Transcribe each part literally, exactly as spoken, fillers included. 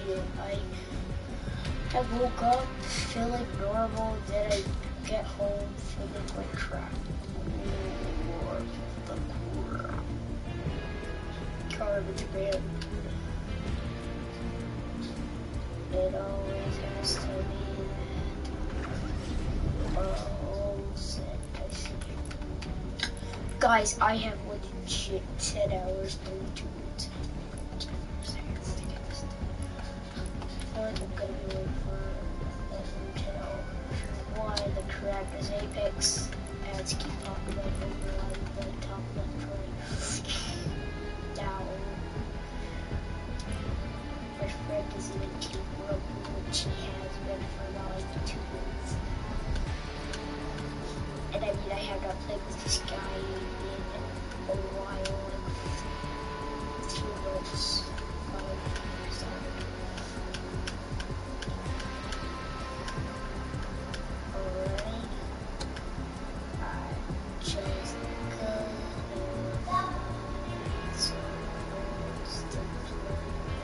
feel. I, I woke up feeling normal, then I get home feeling like crap. Or the cooler. Garbage man. It always has to be that. Oh, sad. I see. Guys, I have legit ten hours, thirty-two minutes. I feel like I'm gonna be waiting for ten hours. Why the crap is Apex? Ads keep popping up over like the top left right. Down. My friend is in a team room, which he has been for about like two minutes. And I mean, I have not played with this guy in a while, like two months. Five, sorry. Alright. I chose the gun. So, to play.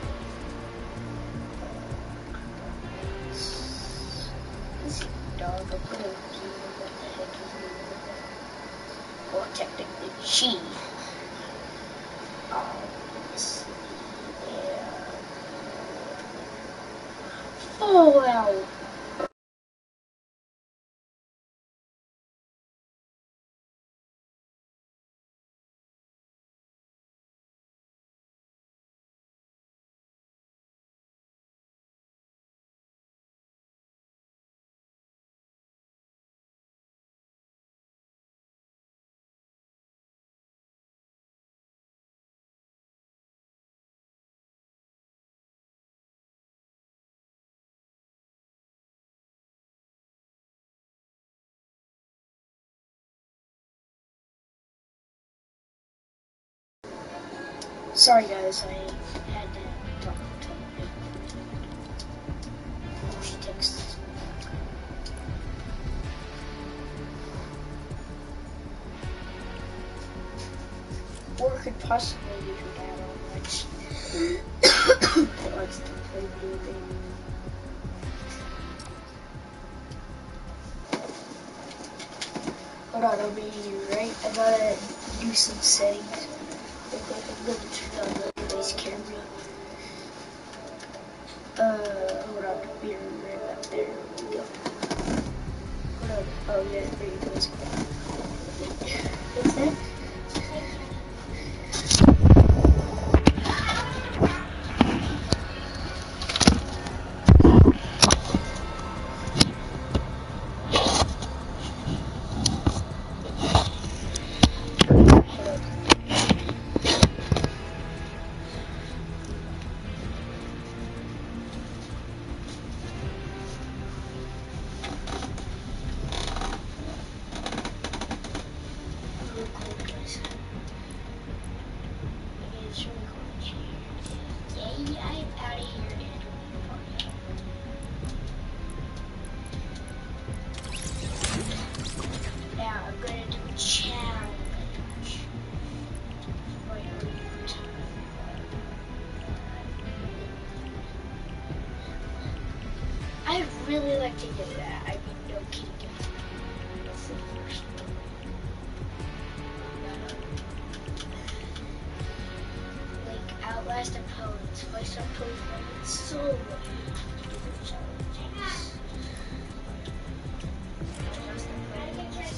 This dog, I'm gonna do what the heck is it? Well, technically, she. Um, let's see. Yeah. Fallout. Sorry guys, I had to talk to her. She texts me. Or could possibly use your dad on likes that likes to play video games. Hold on, I'll be right. I gotta do some settings. Okay, I'm gonna turn on the face camera. Uh, hold on, I'll be right up there. There we go. Hold on. Oh yeah, there you go. What's that? I really like to get that. I mean, no kidding. That's the first one. Like, outlast opponents. Fight opponents solo. Different challenges. Outlast opponents.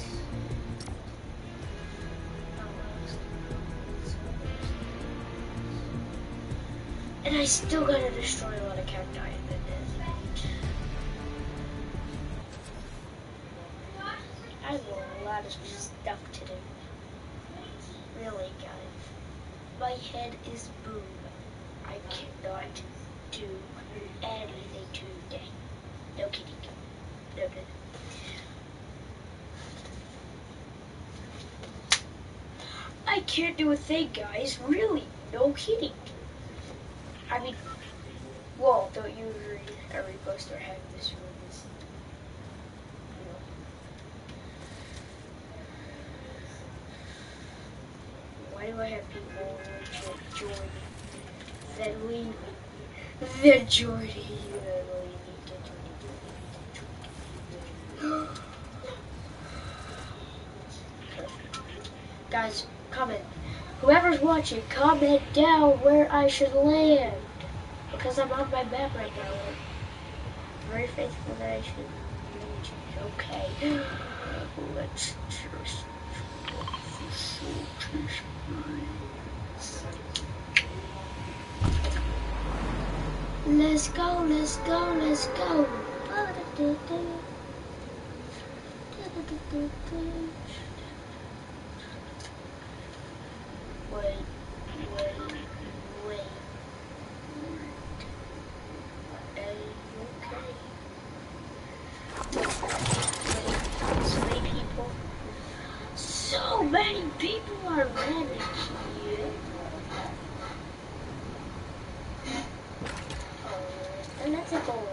And I still gotta destroy a lot of cacti in the desert. I have a lot of stuff to do. Really, guys. My head is boom. I cannot do anything today. No kidding. No, no, no. I can't do a thing, guys. Really, no kidding. I mean, well, don't you agree? Every poster had this room is, you know. Why do I have people to join then leave me? The Jordy. Guys, comment. Whoever's watching, comment down where I should land. Because I'm on my map right now. Very faithful that I should land. Okay. Let's just Let's go, let's go, let's go. Wait, wait, wait. Are you okay? Wait, so many people. So many people are landing here. Oh, and that's a goal.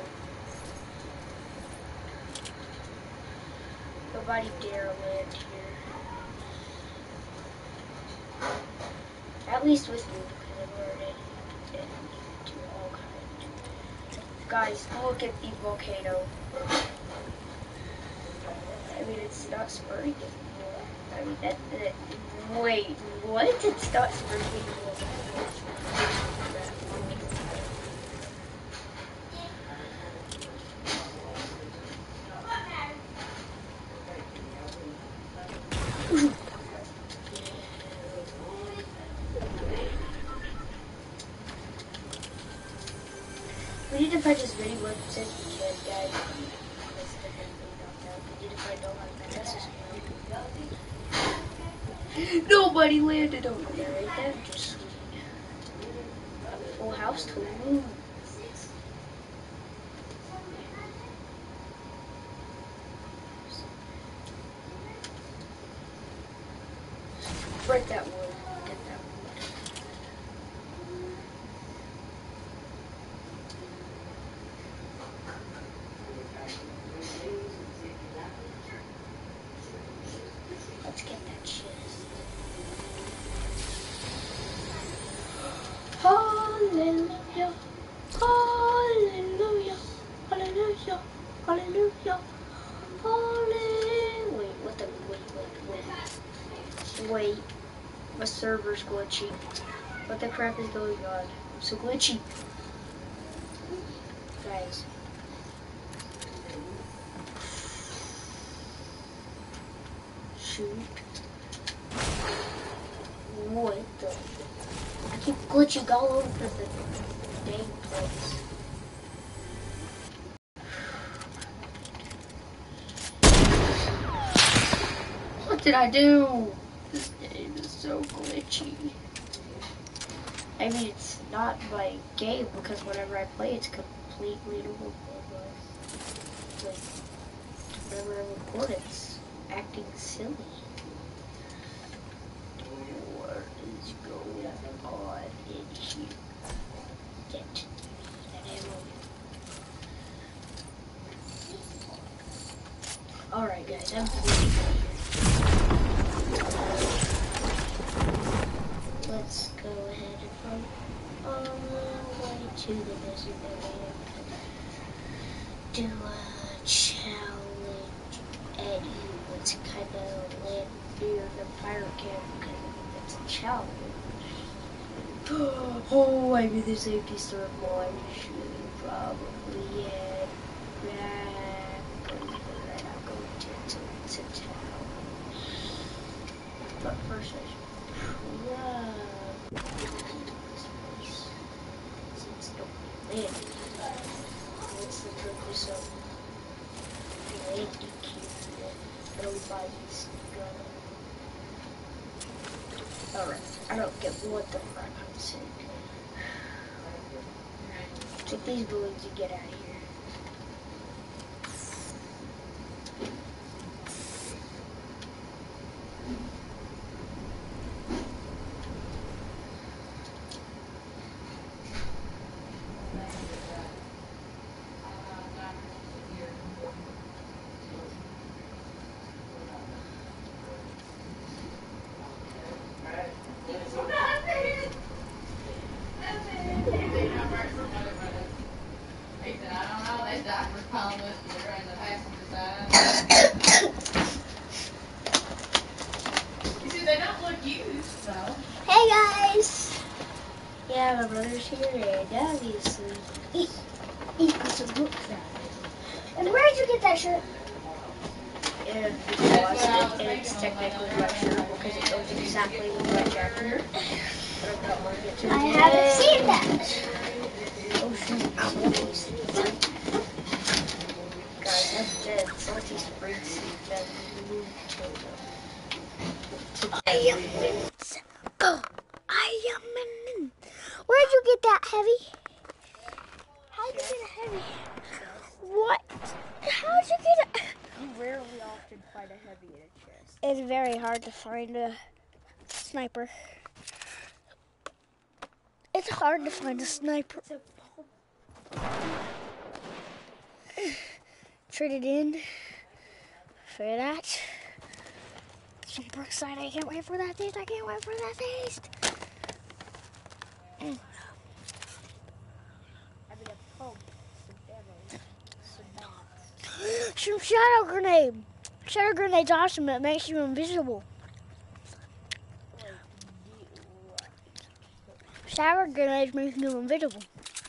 Nobody dare land here. At least with me, because I've already do all kinds. Guys, look at the volcano. I mean, it's not spurting anymore. I mean, that, that wait, what? It's not spurting anymore. We need to find as many weapons as we can, guys. We need to find all our weapons. Nobody landed over there, right? That was just sweet. A full house to loot. Break that wood. Get that wood. Let's get that chest. Hallelujah. Hallelujah. Hallelujah. Hallelujah. Hallelujah. Wait, what the wait, wait, wait. Wait. My server's glitchy. What the crap is going on? I'm so glitchy. Guys. Shoot. What the? I keep glitching all over the dang place. What did I do? This game is so glitchy. I mean, it's not my game because whenever I play, it's completely normal. Like, whenever I record, it's acting silly. What is going on in here? Get that ammo. Alright, guys, I'm bleeding. Let's go ahead and run all the way to the desert area. Do a challenge at you. It's kind of land near the pirate camp because it's a challenge. Oh, I'm in the safety circle. I should probably head back over. I'm going to, to, to town. But first, I should probably this place. Since nobody landed. What's the purpose of landing here? Nobody's gonna. Alright, I don't get what the fuck I'm saying. Take these balloons and get out of here. diapers piling up there in the passenger side. You see, they don't look used, though. Hey guys! Yeah, my brother's here and obviously eat, eating some books out. And where did you get that shirt? And we lost it, and it's technically my shirt because it goes exactly with my jacket. But I'm not wearing it today. I haven't seen that. Oh shoot, Salty. Guys, that's dead. Salty Springs that we moved to. I am in. Oh, I am in. Where'd you get that heavy? How'd you get it heavy? What? How'd you get it? You rarely often find a heavy in a chest. It's very hard to find a sniper. It's hard to find a sniper. Trade it in for that. Some Brookside. I can't wait for that taste. I can't wait for that taste. Mm. I mean, a pump, some ammo, some mats. Some shadow grenade. Shadow grenade's awesome. It makes you invisible. Shadow grenades make you invisible.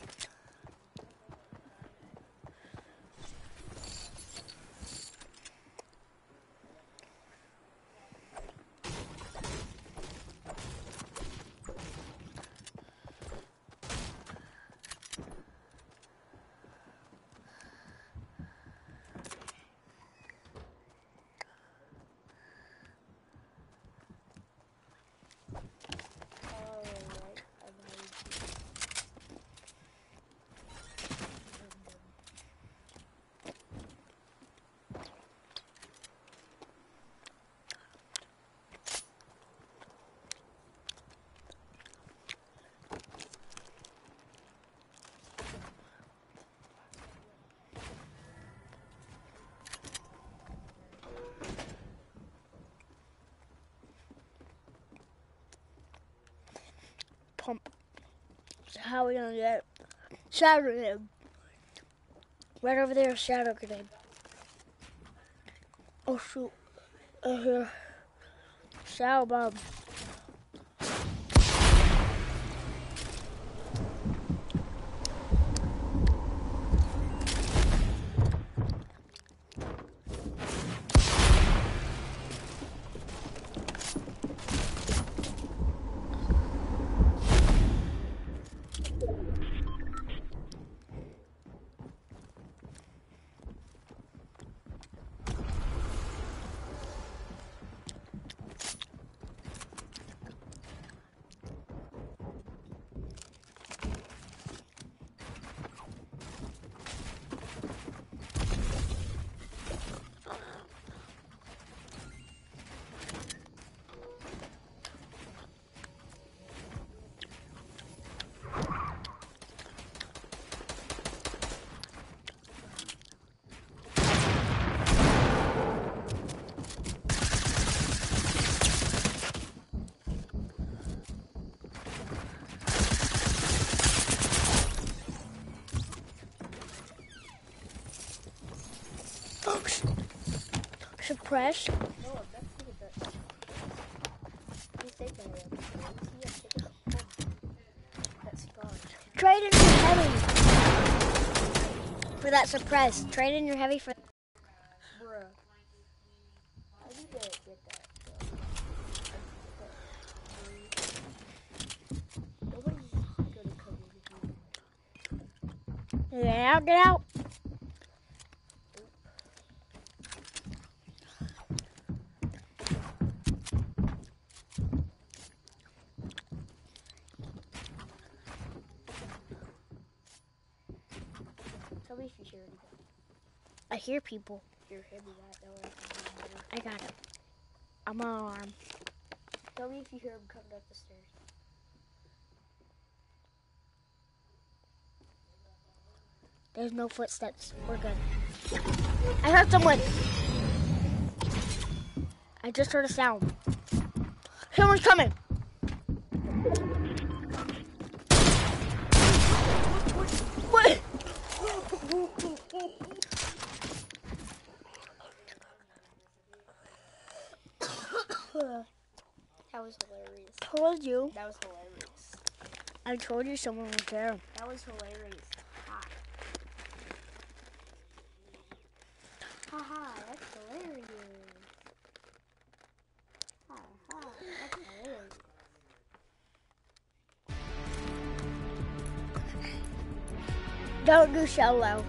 Pump. So how are we gonna get shadow grenade? Right over there, shadow grenade. Oh shoot! Uh, here, shadow bomb. Suppress. Trade in your heavy for that suppress. Trade in your heavy for. Bruh. How do you get, get that? Nobody's gonna come with you. Get out, get out. Tell me if you hear anything. I hear people. You're heavy that I got it. I'm on alarm. Tell me if you hear them coming up the stairs. There's no footsteps. We're good. I heard someone. I just heard a sound. Someone's coming. What? was hilarious. Told you. That was hilarious. I told you someone was there. That was hilarious. Ha. Haha, that's hilarious. Ha ha, that's hilarious. Don't do solo.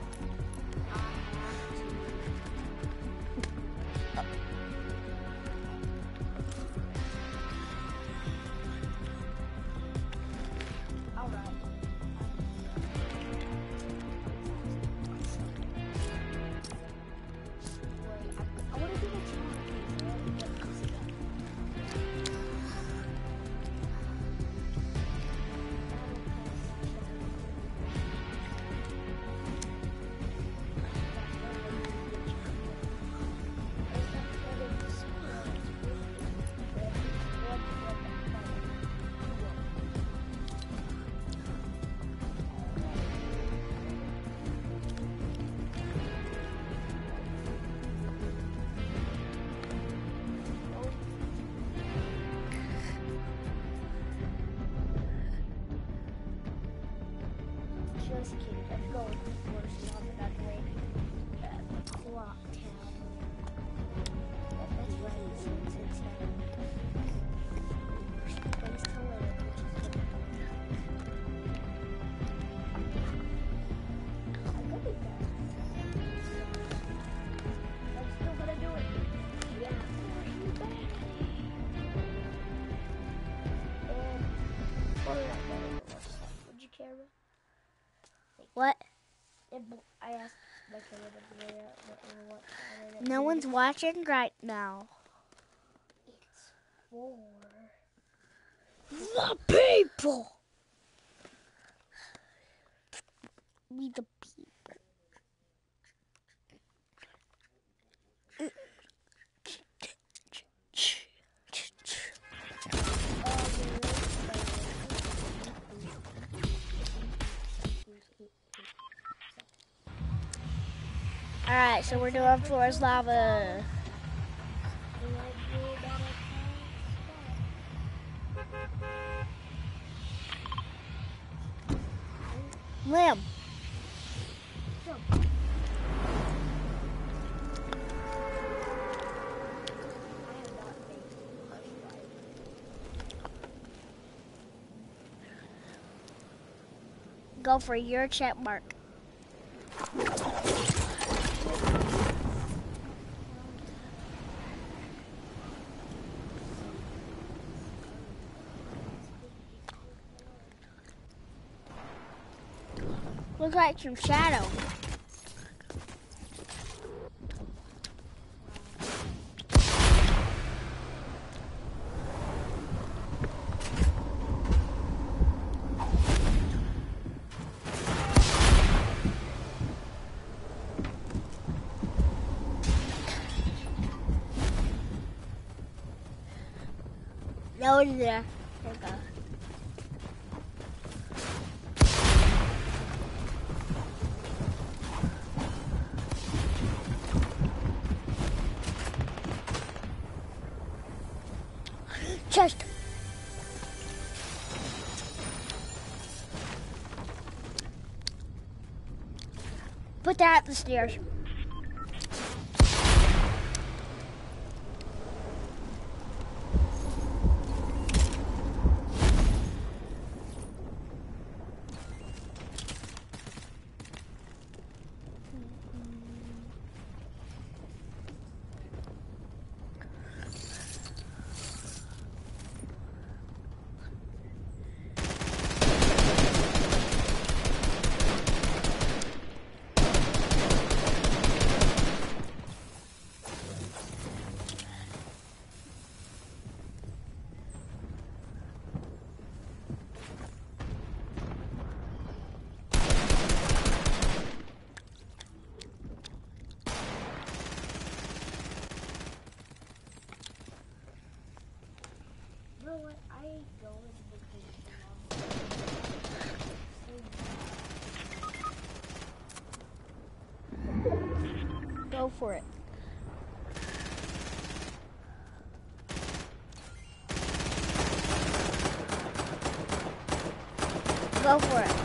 Just kidding. Let's go before she's on the back way. Clock town. That's right. Since it's town. Place to live, which is good. I could be fast. I'm still gonna do it. Yeah. And what did I do? Would you care about? What? It, I asked like a little bit uh, what time it No is. one's watching right now. It's four. The people. We the people. Alright, so we're doing Floor's Lava. Liam. Go for your check mark. Looks like some shadow. No one's there. There we go. Chest. Put that at the stairs. You know what? I go into vacation. Go for it. Go for it.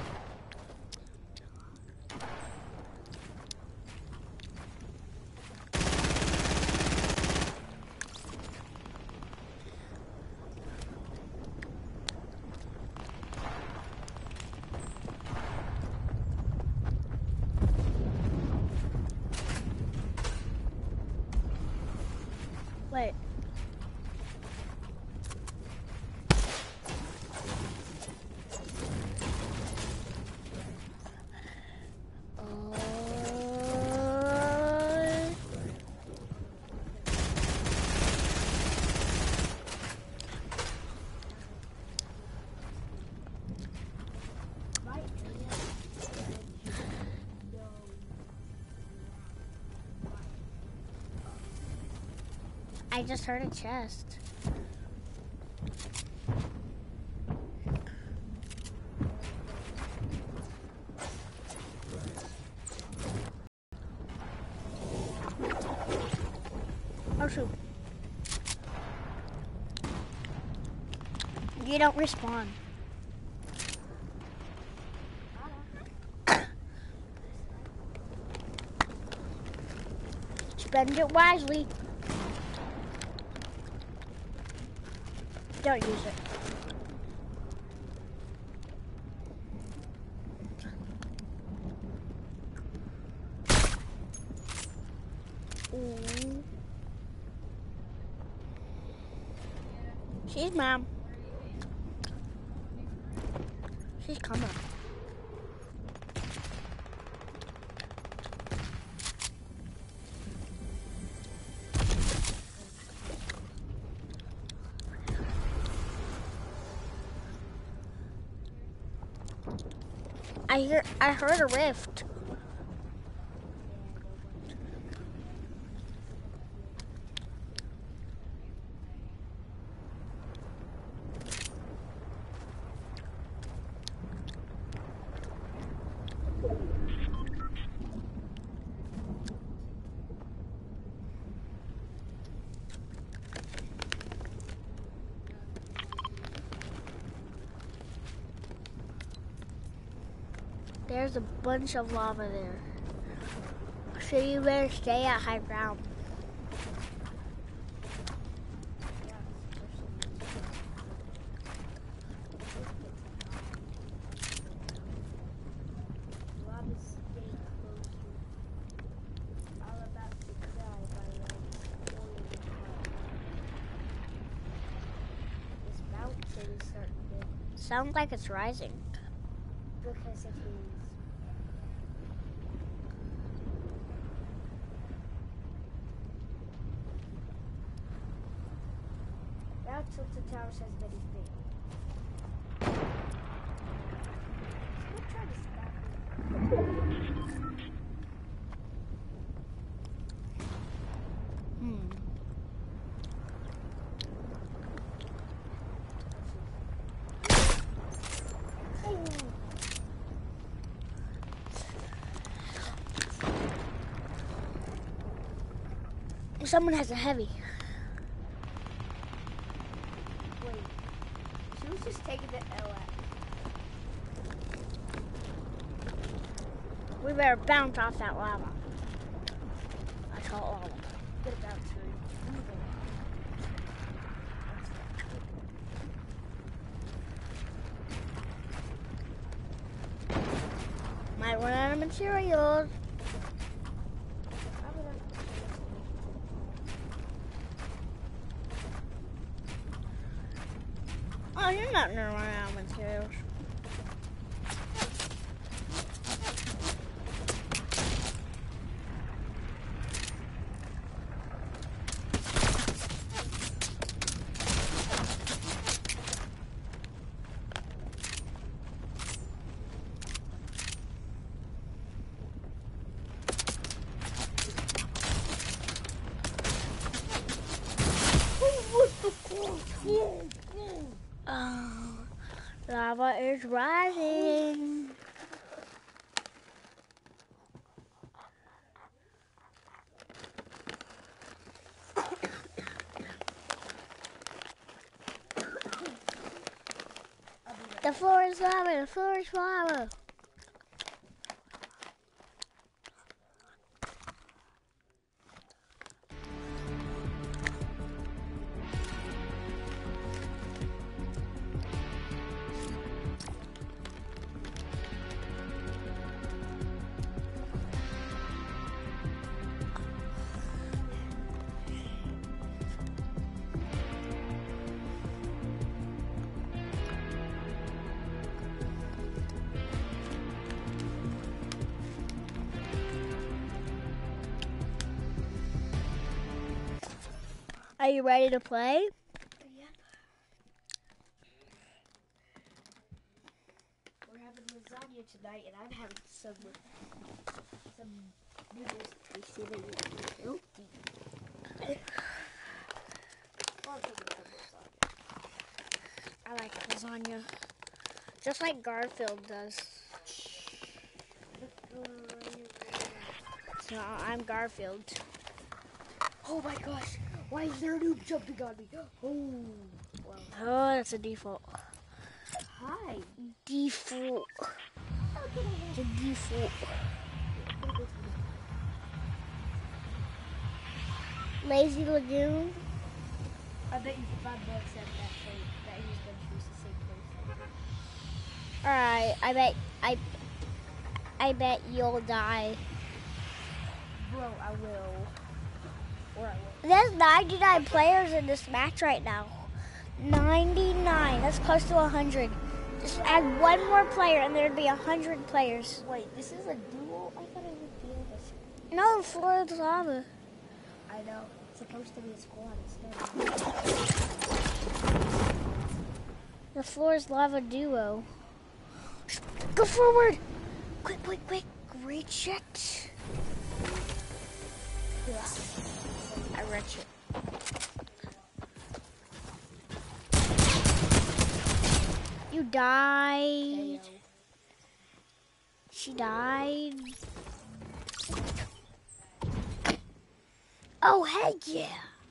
Wait. Uh, I just heard a chest. Oh shoot. You don't respawn. Spend it wisely. Don't use it. Ooh. She's mom. She's coming. I hear. I heard a rift. There's a bunch of lava there. So you better stay at high ground. Sounds like it's rising. Because it is. That's what the tower says that he's big. Let's try to stop Hmm. Someone has a heavy. Wait. She was just taking the L at. We better bounce off that lava. I call it lava. Get about to. Might run out of materials. Oh, you're not gonna run out of materials. Oh, lava is rising. I'll be right The floor is lava. The floor is lava. Are you ready to play? Yep. We're having lasagna tonight, and I'm having some some noodles. We see that you're healthy. I like lasagna. Just like Garfield does. So I'm Garfield. Oh my gosh! Why is there a noob jumping on me? Oh, well. Oh, that's a default. Hi. Default. It's a default. Lazy Lagoon. I bet you for five bucks at that place that he's gonna choose the same place. Alright, I bet I I bet you'll die. Bro, I will. Or I will. There's ninety-nine players in this match right now. ninety-nine. That's close to one hundred. Just add one more player and there'd be one hundred players. Wait, this is a duo? I thought it was duo. No, the floor is lava. I know. It's supposed to be a squad instead. The floor is lava duo. Go forward! Quick, quick, quick. Great shit. Yeah. I wrench it. You died. Heyo. She died. Oh, heck yeah.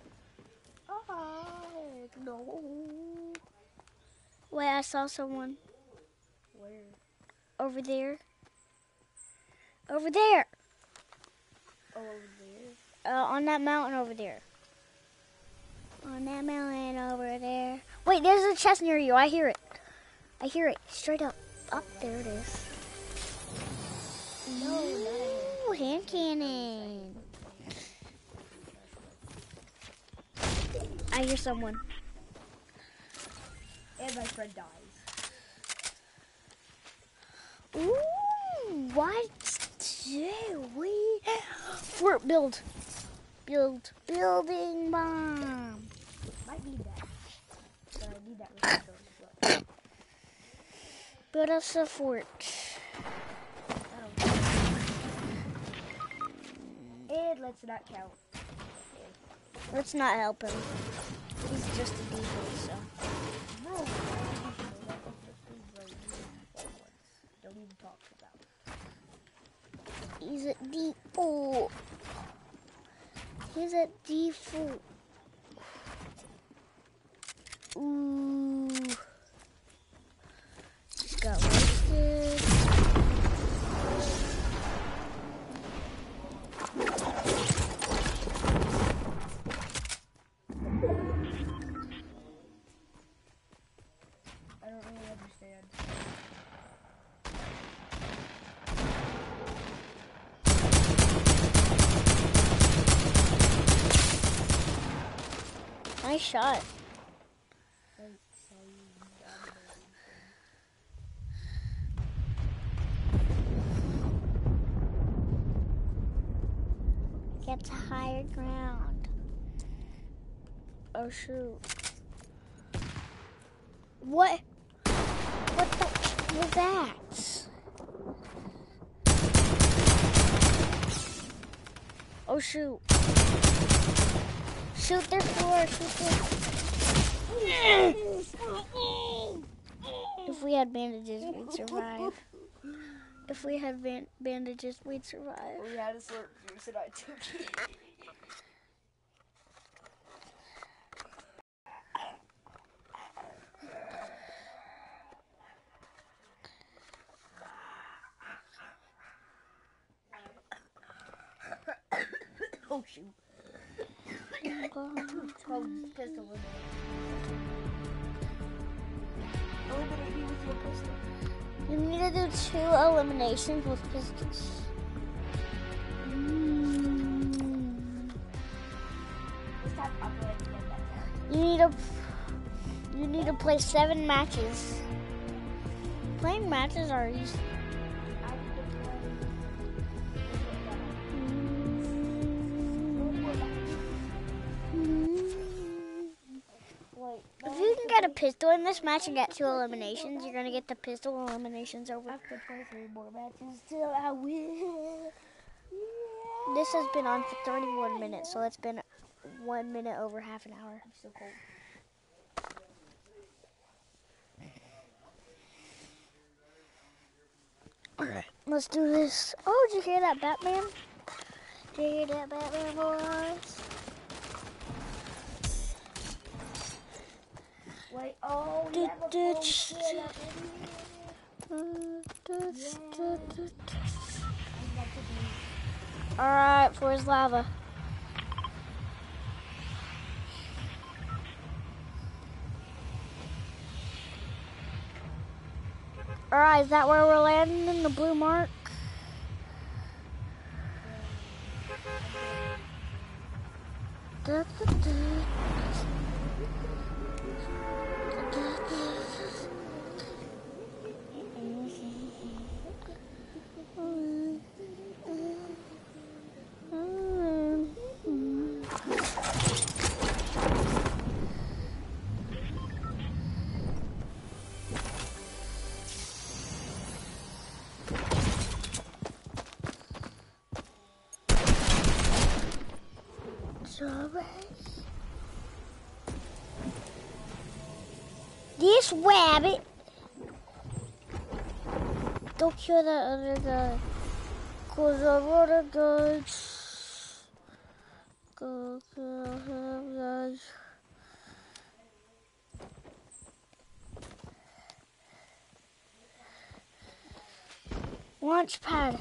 Oh, no. Wait, I saw someone Where? over there. Over there. Oh, over there. Uh, on that mountain over there. On that mountain over there. Wait, there's a chest near you. I hear it. I hear it. Straight up. Up there it is. No, Ooh, hand cannon. I hear someone. and my friend dies. Ooh, what do we? Fort build. Build. Building bomb. Might need that. But I need that resource as well. Build us a fort. And let's not count. Let's not help him. He's just a default, so. Bro, don't even talk about it. He's a default. He's a default. Ooh. Just got wasted. I don't really understand. Nice shot. Like, so you dominated. Get to higher ground. Oh shoot. What? What the was that? Oh shoot. Shoot their floor, shoot their... If we had bandages, we'd survive. If we had ban bandages, we'd survive. We had a slurp juice and I took it. Oh shoot. Cold pistol. Eliminate me with your pistol. You need to do two eliminations with pistols. Mm. This time I'm going to get that down. You need to you need to play seven matches. Playing matches are easy. I need to play. Wait, If you can get a pistol in this match and get two eliminations, you're gonna get the pistol eliminations over. I have to play three more matches till I win. Yeah. This has been on for thirty-one minutes, so it's been one minute over half an hour. I'm so cold. Alright, let's do this. Oh, did you hear that, Batman? Did you hear that, Batman, boys? Wait, oh, Du- you have a du- phone ch- kill already? Alright, for his lava. Alright, is that where we're landing in the blue mark? Da, da, da. This rabbit. Don't kill that other guy. Cause I wrote a guys. Go kill him, guys. Launch pad.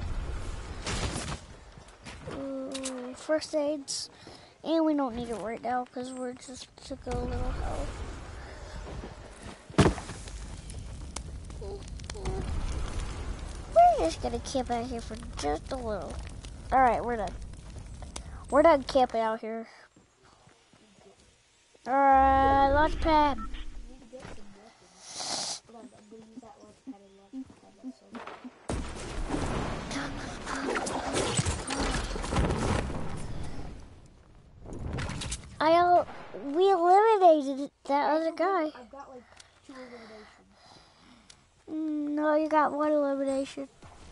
Ooh, first aids. And we don't need it right now because we're just took a little health. We're just gonna camp out here for just a little. Alright, we're done. We're done camping out here. Alright, launch pad. I uh, we eliminated that other guy. I've got like two eliminations. Mm, no, you got one elimination.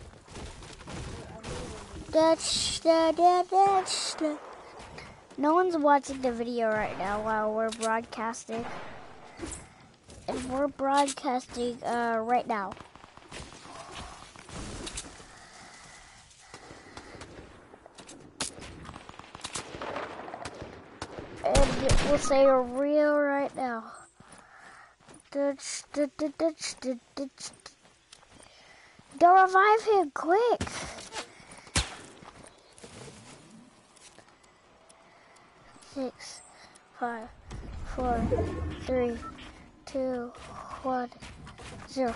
That's that that that's that. No one's watching the video right now while we're broadcasting. And we're broadcasting uh, right now. And we'll say a real right now. Dutch, Dutch, Dutch, Dutch, Dutch. Go revive him, quick! Six, five, four, three, two, one, zero.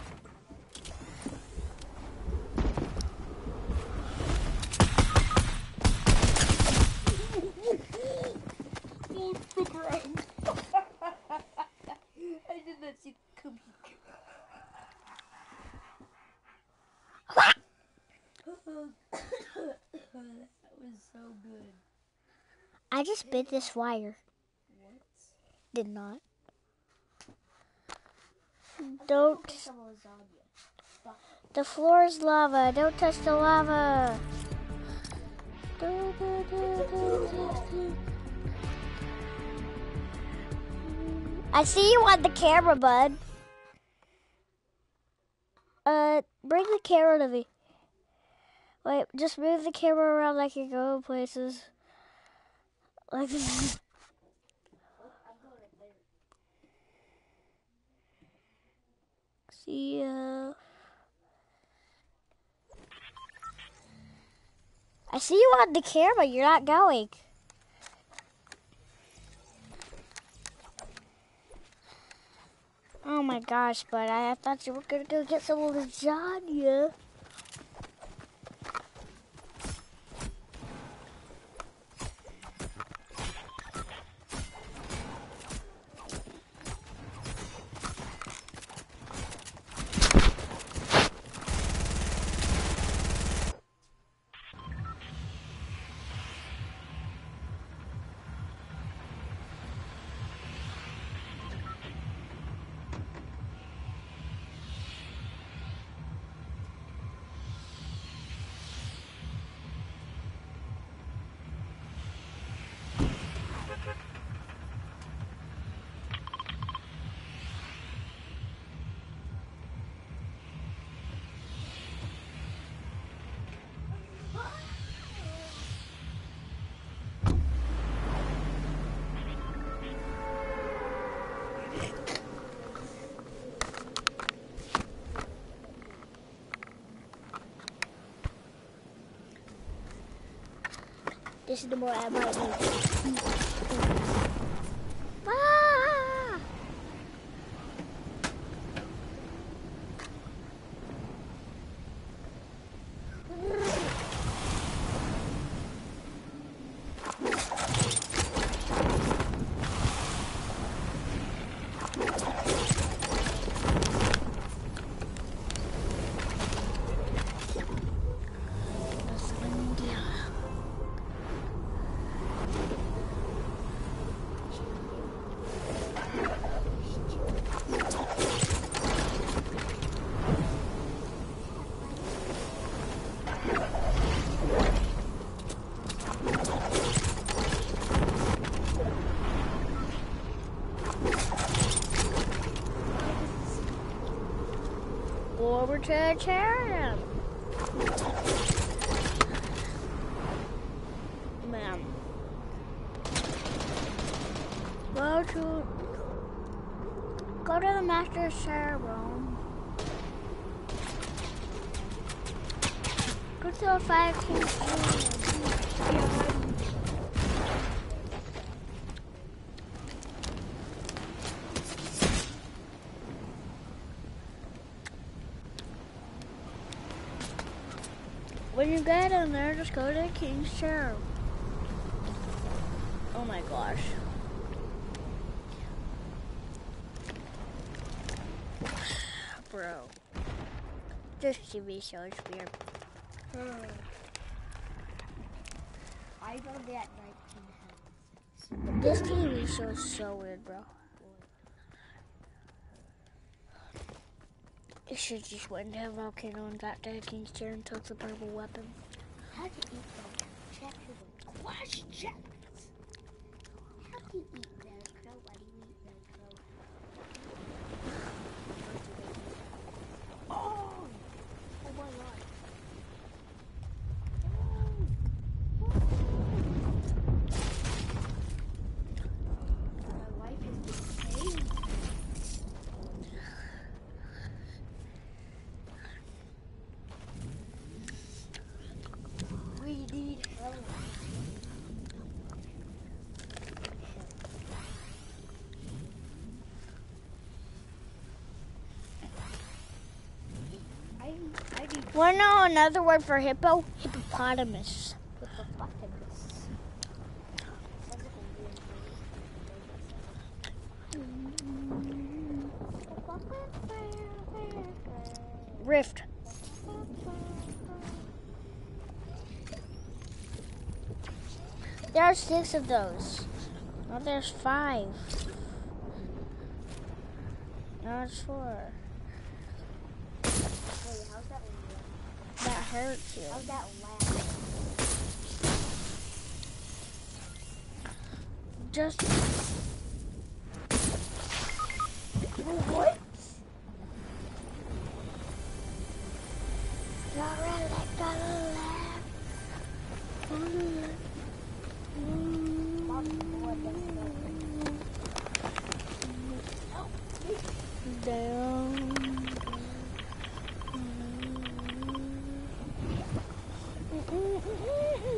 I did not see come That was so good. I just bit this wire. What? Did not. Don't. Some lasagna. Stop. The floor is lava. Don't touch the lava. Do, do, do, do, do, do. I see you on the camera, bud. Uh, bring the camera to me. Wait, just move the camera around like you're going places. Like this. See ya. I see you on the camera. You're not going. Oh my gosh, but I thought you were gonna go get some of lasagna. This is the more I might need. Ah! Over to the chair. Ma'am. Go to go to the master's chair room. Go to the five king's room. When you get in there, just go to the king's chair. Oh my gosh. Bro. This T V show is weird. Hmm. I go that nineteen This T V show is so weird, bro. You should just went into a volcano and got to the king's chair and took the purple weapon. How do you eat that? Check your questions. How do you eat Velcro? Why do you eat Velcro? Oh! Oh my god. My life is insane. We need help. I, I need Wanna know another word for hippo? Hippopotamus. hippopotamus. Rift. There are six of those. No, there's five. No, it's four. Wait, how's that one? That hurts you. How's that laugh? Just What? down.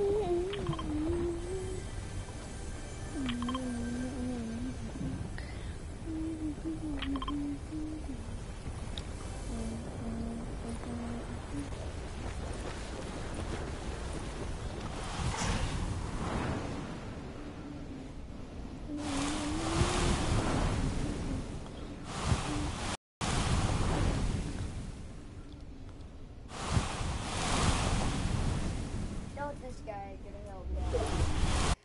guy ain't gonna help me out.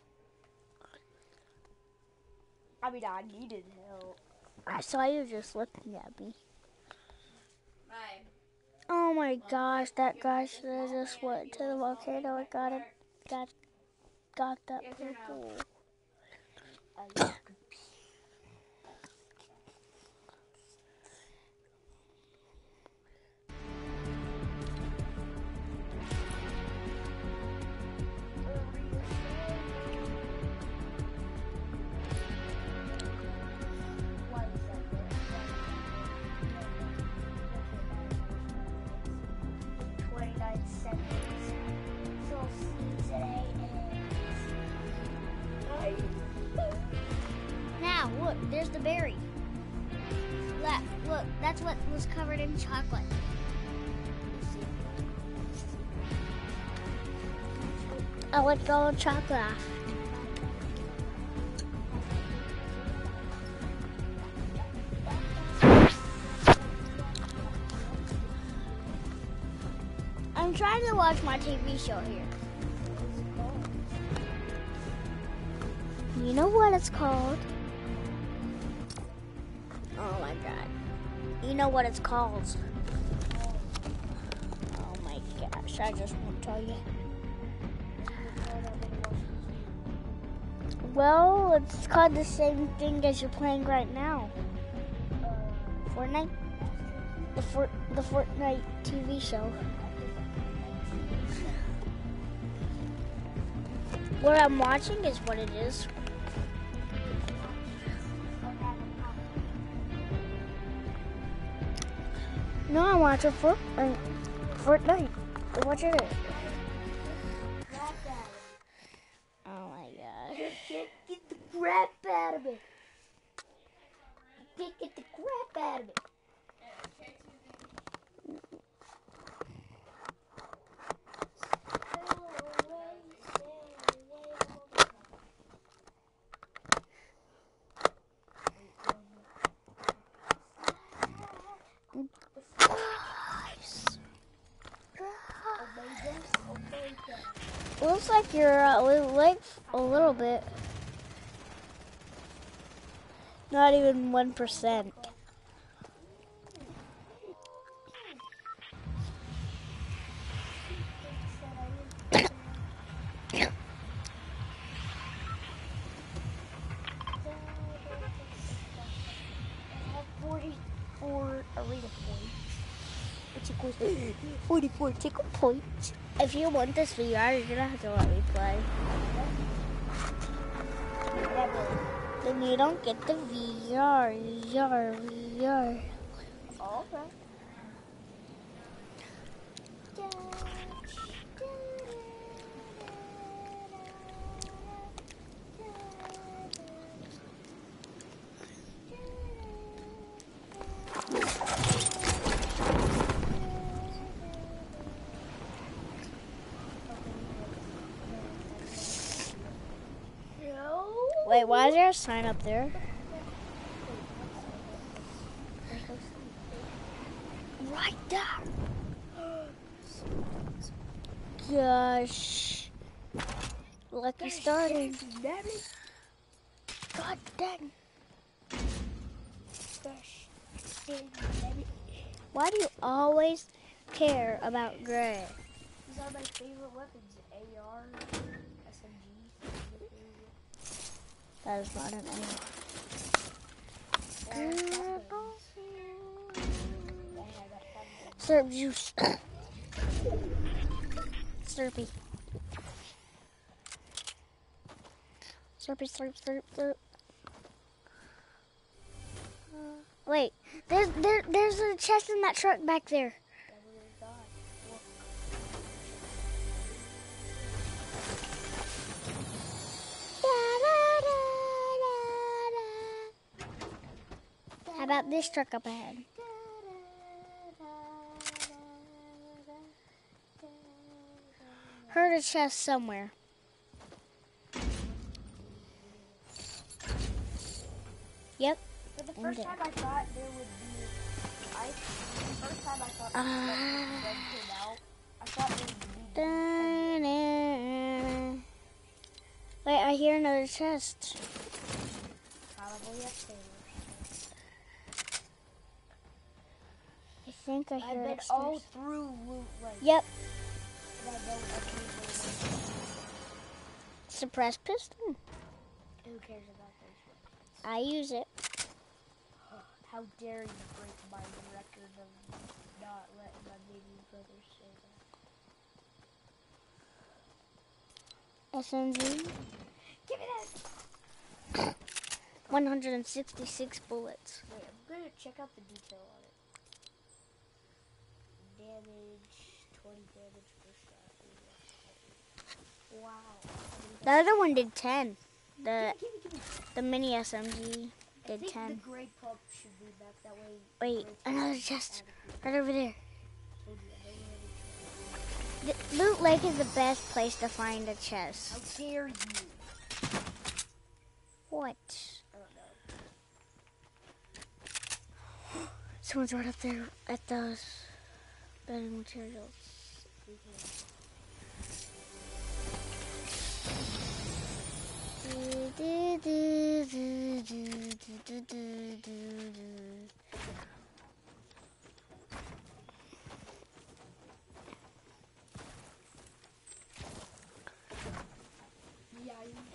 I mean, I needed help. I saw you just looking at me. Hey. Oh my gosh, that guy should have just went to the volcano and got it, got, got that Yes or no? purple. I twenty-nine seconds. So today is. Now, look, there's the berry. Left, look, that's what was covered in chocolate. I let go of chocolate. I'm trying to watch my T V show here. You know what it's called? Oh my god. You know what it's called? Oh my gosh, I just won't tell you. Well, it's called the same thing as you're playing right now. Fortnite? The Fort the Fortnite T V show. What I'm watching is what it is. No, I'm watching Fortnite. Fortnite. I'm watching it. Oh my god. Get, get the crap out of it. Get, get the crap out of it. Looks like you're uh, like a little bit. Not even one percent. forty-four arena points. Which equals forty-four tickle points. If you want this V R, you're gonna have to let me play. Then you don't get the V R, V R, V R. Oh, okay. Wait, why is there a sign up there? Right there. Gosh. Lucky starting. God dang. Why do you always care about gray? These are my favorite weapons. A R, S M G. That is not an A. Slurp juice. Slurpee. Slurpee, slurp, slurp, slurp. Wait, there's there there's a chest in that truck back there. How about this truck up ahead? Heard a chest somewhere. Yep. But the first time I thought there would be, I, the first time I thought Uh, when came out, I thought there would be. I hear another chest. Probably upstairs. I think I hear I've it been upstairs. all through Loot Lake. Yep. And I don't occasionally. Suppress pistol. Who cares about those weapons? I use it. How dare you break my record of not letting my baby brother say that. S M G. Give me that! one hundred sixty-six bullets. Wait, I'm gonna check out the detail on it. Damage, twenty damage per shot. Wow. The other one did ten. The Give me, give me, give me. the mini S M G I did think ten. the gray pump should be back that way. Wait, gray pump another is chest. adequate. Right over there. Told you, I don't really care. The Loot Lake is the best place to find a How chest. dare you? What? I don't know. Someone's right up there at those building materials. Yeah.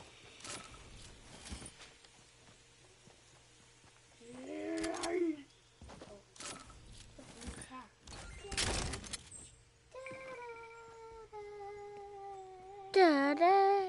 Da, da.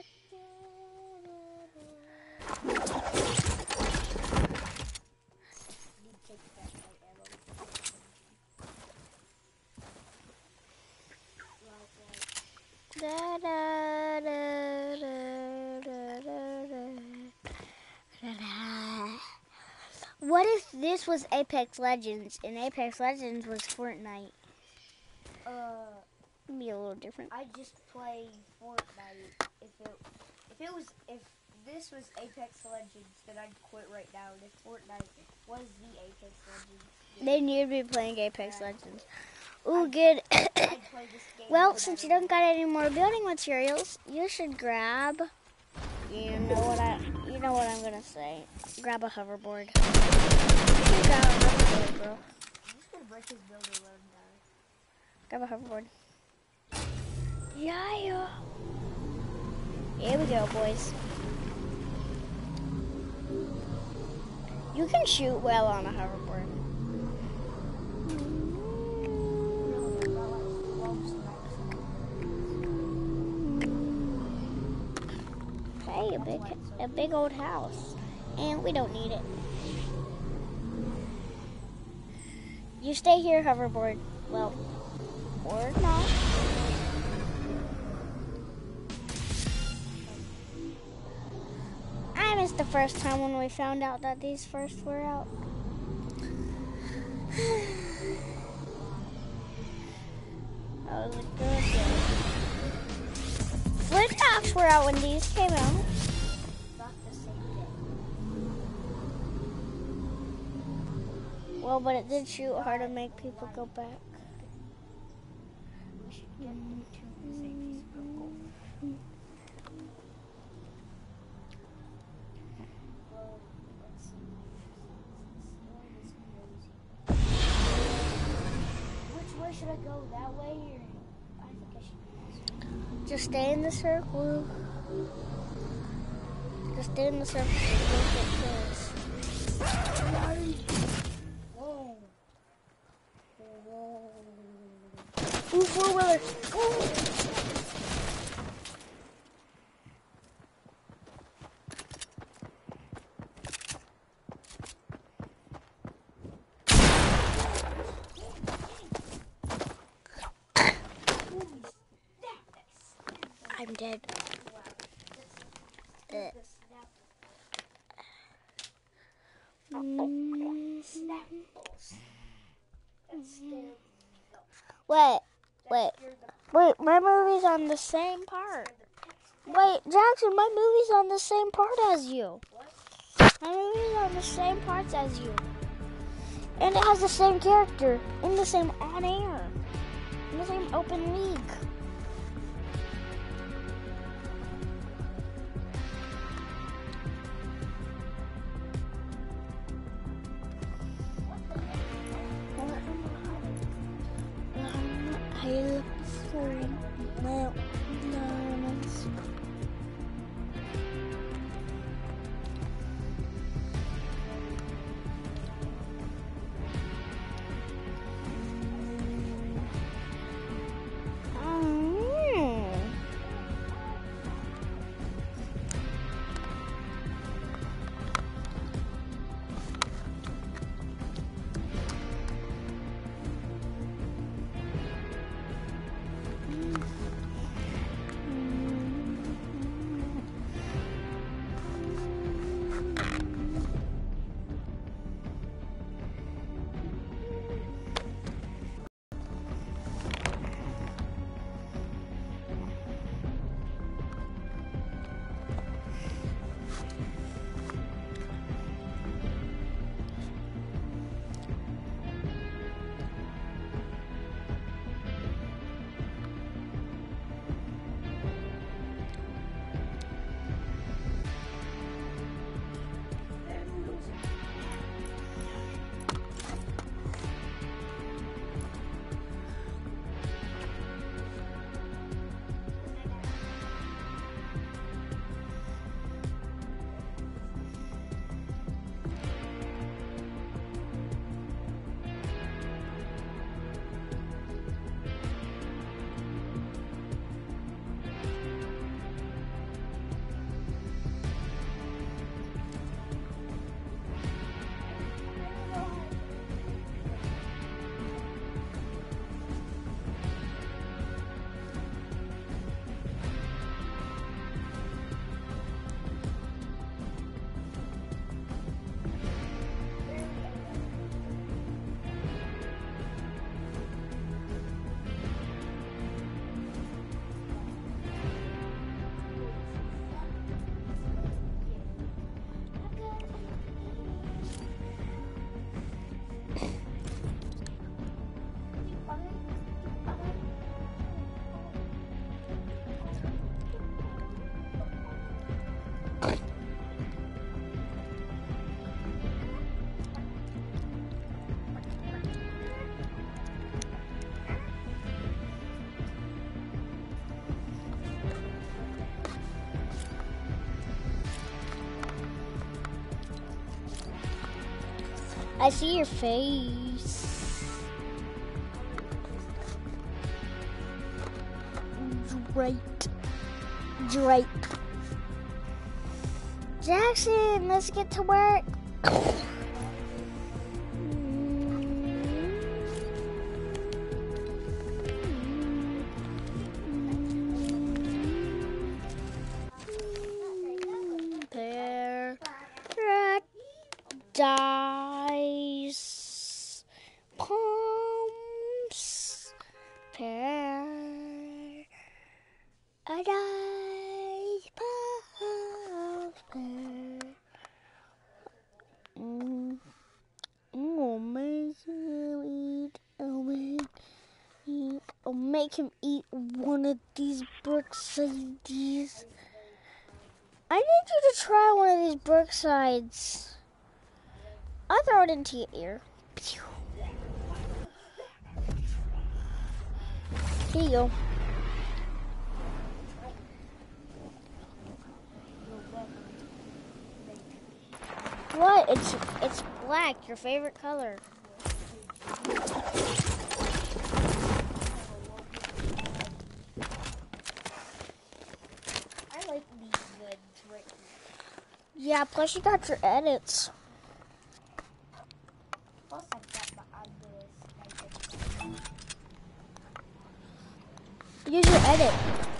Da, da, da, da, da, da, da, da. What if this was Apex Legends and Apex Legends was Fortnite? Uh, It'd be a little different. I just play Fortnite. If it, if it was, if this was Apex Legends, then I'd quit right now. And if Fortnite was the Apex Legends, Then you'd be playing Apex Legends. Ooh, good. I'd play this game. Well, no since you matter don't got any more building materials, you should grab. You know what I? You know what I'm gonna say. Grab a hoverboard. You should grab a hoverboard, bro. what. I'm just gonna break his builder and let him die. Grab a hoverboard. Yeah, yeah. Here we go, boys. You can shoot well on a hoverboard. Hey, a big, a big old house, and we don't need it. You stay here, hoverboard. Well, or not. I missed the first time when we found out that these first were out. That was a good day. Flint knocks were out when these came out. Not the same day. Well, but it did shoot hard to make people go back. We should get them to the same piece of gold. Well, let's see. This storm is crazy. Which way should I go? That way or? I think I should go this way. Just stay in the circle. Just stay in the circle. Don't get kills. Whoa. Whoa. Ooh, four-wheeler. I'm dead. Uh, mm, Wait, wait, wait, my movie's on the same part. Wait, Jackson, my movie's on the same part as you. My movie's on the same parts as you. And it has the same character, in the same on-air, in the same open league. I see your face. Drake. Drake. Jackson, let's get to work. Paradise pumps. Paradise pumps. Mm. I'll make him eat. I'll make eat. I'll make him eat one of these Brooksides. I need you to try one of these Brooksides. I'll throw it into your ear. Pew. Here you go. What? It's it's black, your favorite color. I like these goods right now. Yeah, plus you got your edits. Plus I got my others. Use your edit.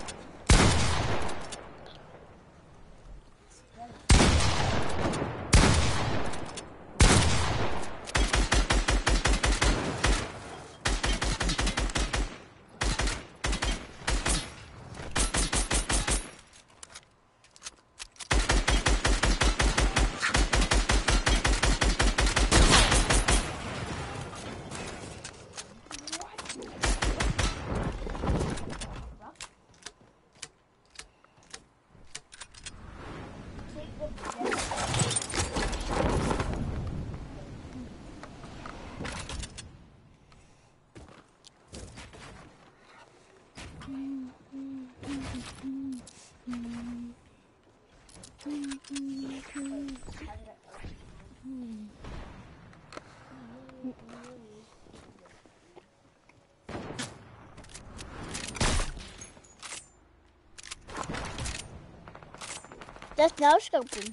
That's no scoping.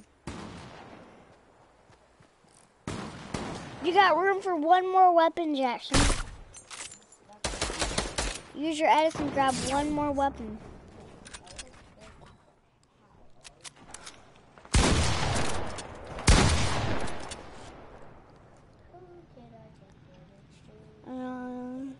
You got room for one more weapon, Jackson. Use your edits and grab one more weapon. Um,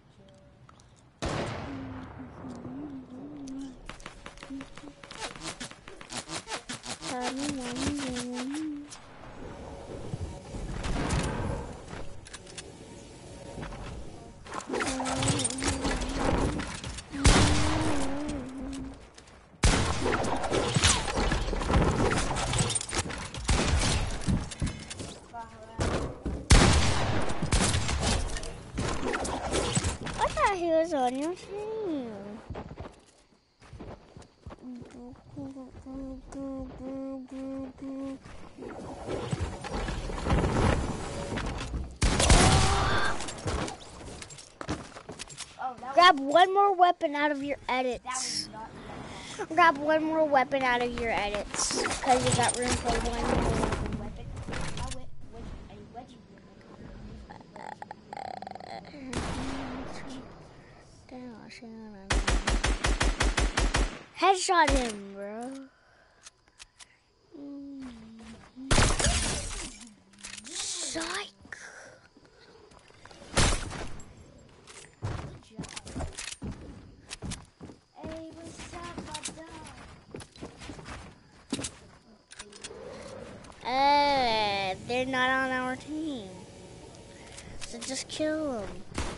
I thought he was on your team. Grab one more weapon out of your edits. Grab one more weapon out of your edits, because you got room for one more weapon. Headshot him, bro. Psych. Uh, they're not on our team. So just kill them.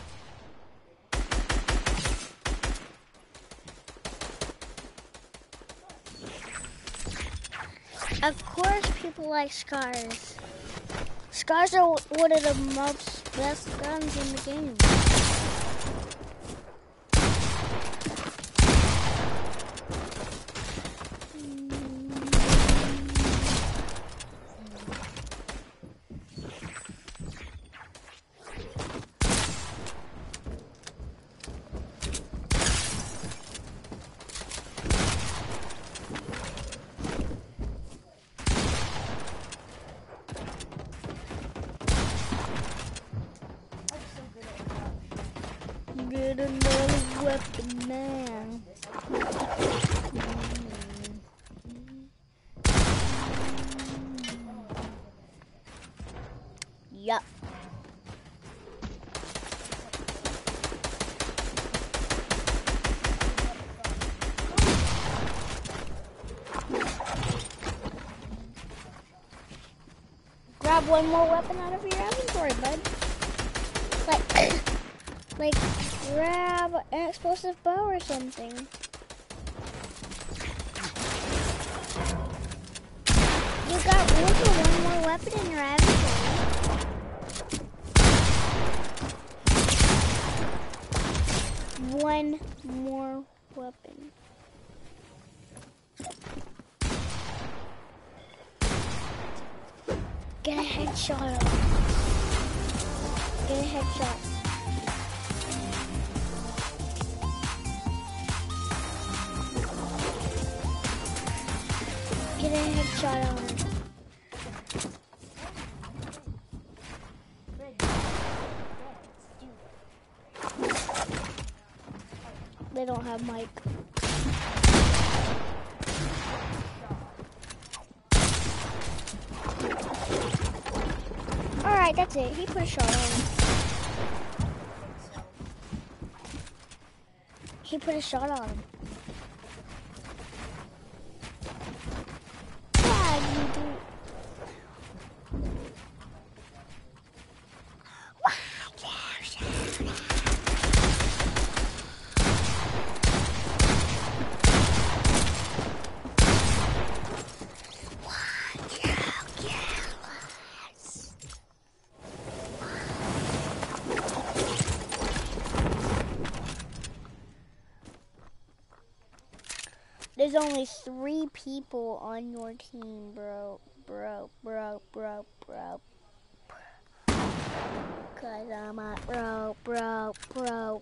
Of course people like Scars. Scars are one of the most best guns in the game. weapon man. Yup. Grab one more weapon out of your inventory, bud. Like, like, grab an explosive bow or something. You got room for one more weapon in your inventory. One more weapon. Get a headshot of him. Get a headshot. Get a headshot on him. They don't have mic. Alright, that's it. He put a shot on him. He put a shot on him. Yeah, you do. There's only three people on your team, bro. Bro, bro, bro, bro. Cause I'm a bro, bro, bro.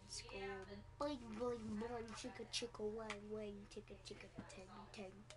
school. Bling, bling, bling, chicka, chicka, wang, wang, chicka, chicka, ting, ting.